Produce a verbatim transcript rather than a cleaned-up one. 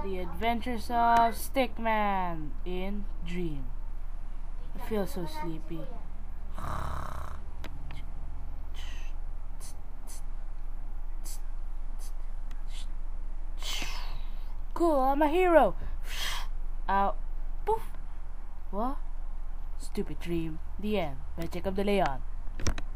The Adventures of Stickman in Dream. I feel so sleepy. Cool, I'm a hero. Ow. Poof. What? Stupid dream. The end. By Jacob De Leon.